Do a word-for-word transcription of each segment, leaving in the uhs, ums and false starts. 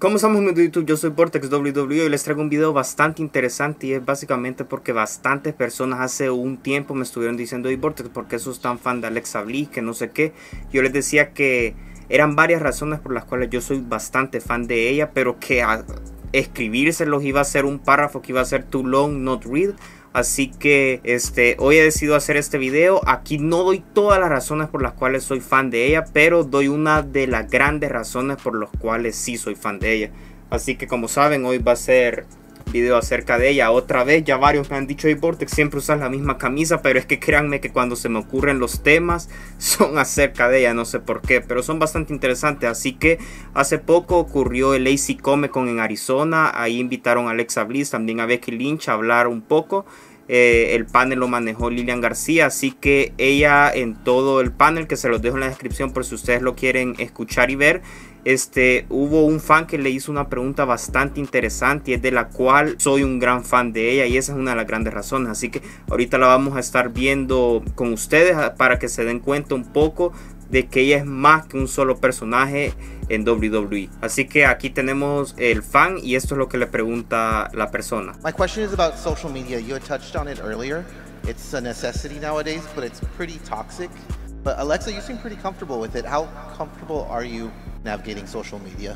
¿Cómo estamos en YouTube? Yo soy Vortex W W y les traigo un video bastante interesante y es básicamente porque bastantes personas hace un tiempo me estuvieron diciendo: hey Vortex, ¿por qué sos tan fan de Alexa Bliss? Que no sé qué. Yo les decía que eran varias razones por las cuales yo soy bastante fan de ella, pero que a escribírselos iba a ser un párrafo que iba a ser too long, not read. Así que este, hoy he decidido hacer este video. Aquí no doy todas las razones por las cuales soy fan de ella, pero doy una de las grandes razones por las cuales sí soy fan de ella. Así que como saben, hoy va a ser video acerca de ella. Otra vez, ya varios me han dicho: hey Vortex, siempre usas la misma camisa. Pero es que créanme que cuando se me ocurren los temas son acerca de ella, no sé por qué, pero son bastante interesantes. Así que hace poco ocurrió el A C Comic Con en Arizona. Ahí invitaron a Alexa Bliss, también a Becky Lynch a hablar un poco. Eh, el panel lo manejó Lilian García, así que ella en todo el panel, que se los dejo en la descripción por si ustedes lo quieren escuchar y ver. Este, hubo un fan que le hizo una pregunta bastante interesante y es de la cual soy un gran fan de ella, y esa es una de las grandes razones. Así que ahorita la vamos a estar viendo con ustedes para que se den cuenta un poco de que ella es más que un solo personaje en W W E. Así que aquí tenemos el fan y esto es lo que le pregunta la persona. My question is about social media. You had touched on it earlier. It's a necessity nowadays, but it's pretty toxic. But Alexa, you seem pretty comfortable with it. How comfortable are you navigating social media?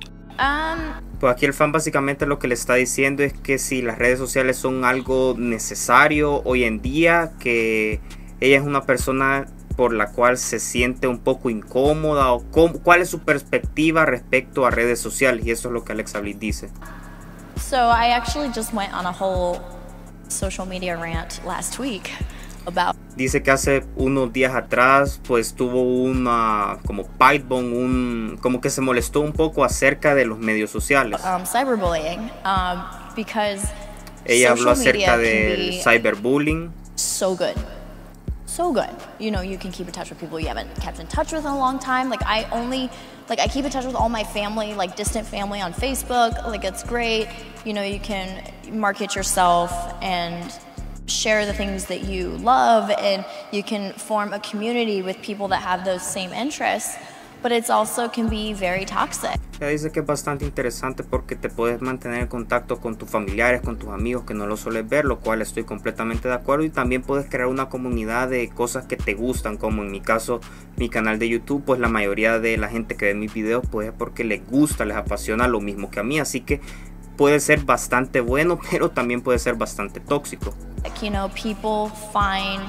Um, Pues aquí el fan básicamente lo que le está diciendo es que si las redes sociales son algo necesario hoy en día, que ella es una persona por la cual se siente un poco incómoda, o cómo, cuál es su perspectiva respecto a redes sociales, y eso es lo que Alexa Bliss dice. so I actually just went on a whole social media rant last week about Dice que hace unos días atrás pues tuvo una como pipe bomb, un, como que se molestó un poco acerca de los medios sociales. um, cyberbullying um, because Ella habló social media acerca can del be cyberbullying. so good. So good. You know, you can keep in touch with people you haven't kept in touch with in a long time. Like I only, like I keep in touch with all my family, like distant family on Facebook. Like it's great. You know, you can market yourself and share the things that you love, and you can form a community with people that have those same interests. But it's also can be very toxic. Ella dice que es bastante interesante porque te puedes mantener en contacto con tus familiares, con tus amigos que no lo sueles ver, lo cual estoy completamente de acuerdo, y también puedes crear una comunidad de cosas que te gustan, como en mi caso mi canal de YouTube. Pues la mayoría de la gente que ve mis videos pues es porque les gusta, les apasiona lo mismo que a mí, así que puede ser bastante bueno, pero también puede ser bastante tóxico. You know, people find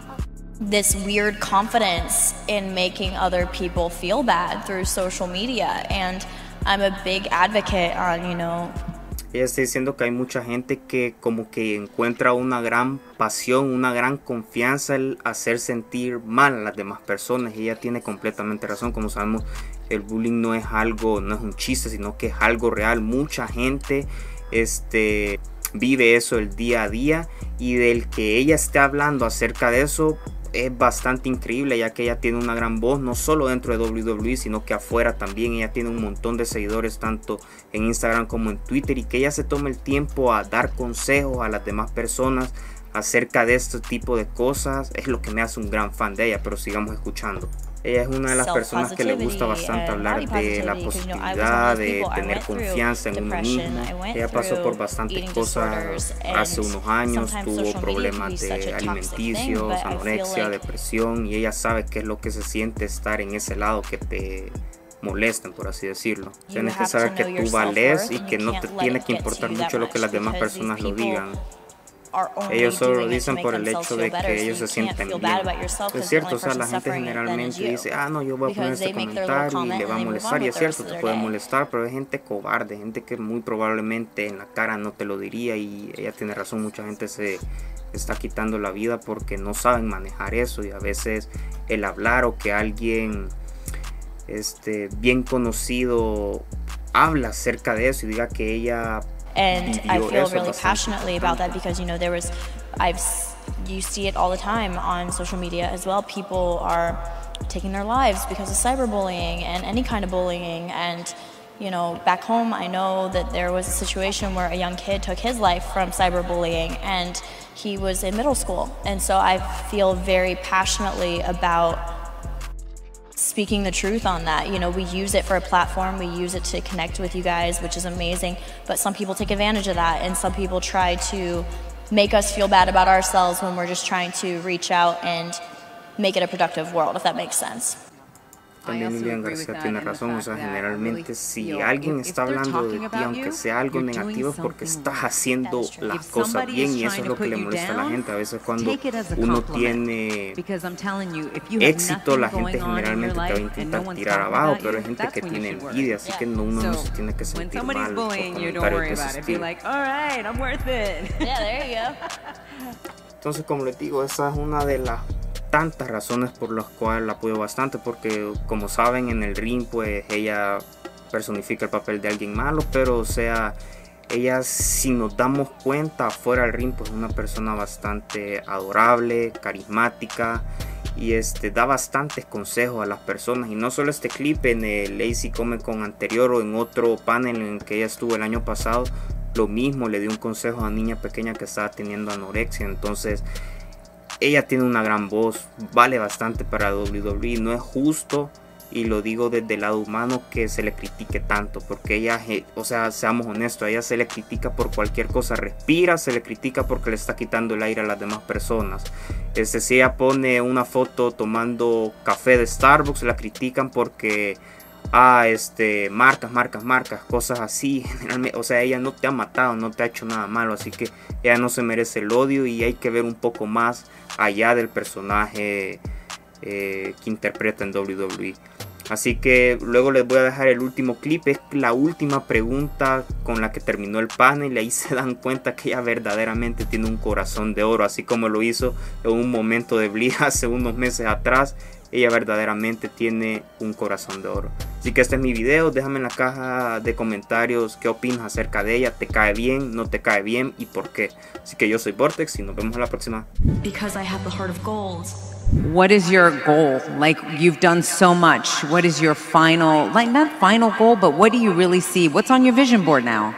this weird confidence in making other people feel bad through social media, and I'm a big advocate on, you know. Ella está diciendo que hay mucha gente que como que encuentra una gran pasión, una gran confianza en hacer sentir mal a las demás personas, y ella tiene completamente razón. Como sabemos, el bullying no es algo, no es un chiste, sino que es algo real. Mucha gente este, vive eso el día a día, y del que ella esté hablando acerca de eso es bastante increíble, ya que ella tiene una gran voz, no solo dentro de W W E, sino que afuera también. Ella tiene un montón de seguidores tanto en Instagram como en Twitter, y que ella se tome el tiempo a dar consejos a las demás personas acerca de este tipo de cosas es lo que me hace un gran fan de ella. Pero sigamos escuchando. Ella es una de las personas que le gusta bastante hablar de la positividad, de tener confianza en uno mismo. Ella pasó por bastantes cosas hace unos años, tuvo problemas de alimenticios, anorexia, depresión, y ella sabe qué es lo que se siente estar en ese lado que te molestan, por así decirlo. Tienes que saber que tú vales y que no te tiene que importar mucho lo que las demás personas lo digan. Ellos solo lo dicen por el hecho de que ellos se sienten bien. Es cierto, o sea, la gente generalmente dice: ah, no, yo voy a poner este comentario y le va a molestar. Y es cierto, te puede molestar, pero hay gente cobarde, gente que muy probablemente en la cara no te lo diría, y ella tiene razón. Mucha gente se está quitando la vida porque no saben manejar eso, y a veces el hablar o que alguien este, bien conocido habla acerca de eso y diga que ella And I feel really passionately about that because, you know, there was, I've, you see it all the time on social media as well. People are taking their lives because of cyberbullying and any kind of bullying. And, you know, back home, I know that there was a situation where a young kid took his life from cyberbullying, and he was in middle school. And so I feel very passionately about speaking the truth on that. You know, we use it for a platform, we use it to connect with you guys, which is amazing, but some people take advantage of that, and some people try to make us feel bad about ourselves when we're just trying to reach out and make it a productive world, if that makes sense. También Lilian García tiene razón, o sea, generalmente si alguien está hablando de ti, aunque sea algo negativo, es porque estás haciendo las cosas bien, y eso es lo que le molesta a la gente. A veces cuando uno tiene éxito, la gente generalmente te va a intentar tirar abajo, pero hay gente que tiene envidia, así que uno no se tiene que sentir mal por comentarios de ese estilo. Entonces, como les digo, esa es una de las tantas razones por las cuales la apoyo bastante, porque como saben, en el ring pues ella personifica el papel de alguien malo, pero o sea, ella, si nos damos cuenta afuera del ring, pues es una persona bastante adorable, carismática, y este da bastantes consejos a las personas. Y no solo este clip, en el A C Comic Con anterior o en otro panel en el que ella estuvo el año pasado, lo mismo, le dio un consejo a una niña pequeña que estaba teniendo anorexia. Entonces ella tiene una gran voz, vale bastante para W W E. No es justo, y lo digo desde el lado humano, que se le critique tanto, porque ella, o sea, seamos honestos, a ella se le critica por cualquier cosa. Respira, se le critica porque le está quitando el aire a las demás personas. Este, si ella pone una foto tomando café de Starbucks, la critican porque ah, este, marcas, marcas, marcas, cosas así. Generalmente, o sea, ella no te ha matado, no te ha hecho nada malo, así que ella no se merece el odio, y hay que ver un poco más allá del personaje eh, que interpreta en W W E. Así que luego les voy a dejar el último clip, es la última pregunta con la que terminó el panel, y ahí se dan cuenta que ella verdaderamente tiene un corazón de oro, así como lo hizo en un momento de Bleed hace unos meses atrás. Ella verdaderamente tiene un corazón de oro. Así que este es mi video. Déjame en la caja de comentarios qué opinas acerca de ella. ¿Te cae bien? ¿No te cae bien? ¿Y por qué? Así que yo soy Vortex y nos vemos a la próxima. Because I have the heart of gold. What is your goal? Like, you've done so much. What is your final, like not final goal, but what do you really see? What's on your vision board now?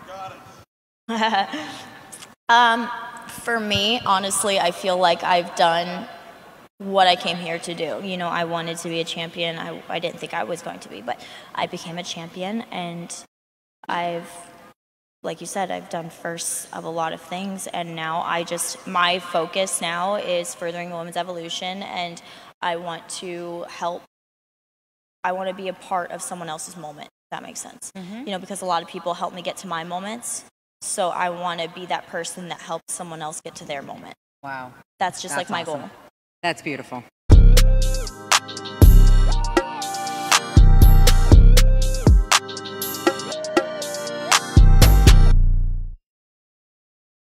um, for me, honestly, I feel like I've done what I came here to do. You know, I wanted to be a champion. I, I didn't think I was going to be, but I became a champion, and I've, like you said, I've done firsts of a lot of things, and now I just, my focus now is furthering the women's evolution, and I want to help, I want to be a part of someone else's moment, if that makes sense. Mm-hmm. You know, because a lot of people help me get to my moments, so I want to be that person that helps someone else get to their moment. Wow. That's just That's like my awesome. goal. That's beautiful.